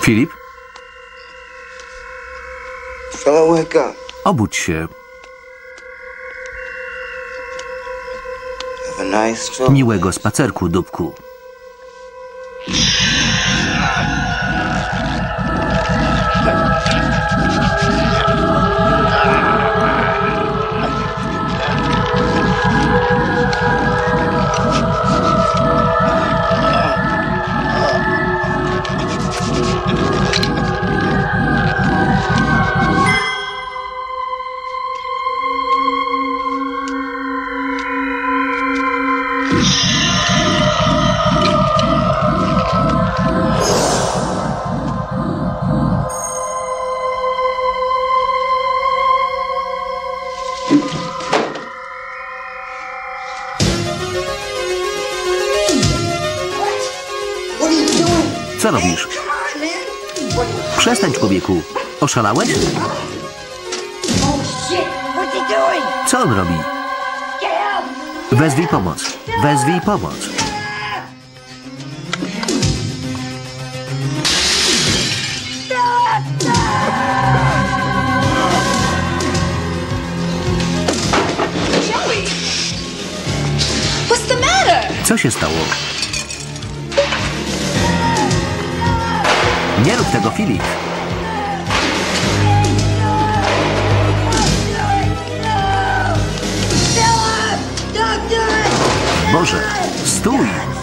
Filip? Fella, wake up. Obudź się. Have a nice stroll. Miłego spacerku, dupku. Co robisz? Przestań, człowieku. Oszalałeś? Co on robi? Wezwij pomoc. Wezwij pomoc. Co się stało? Nie rób tego, Filip. Boże, stój!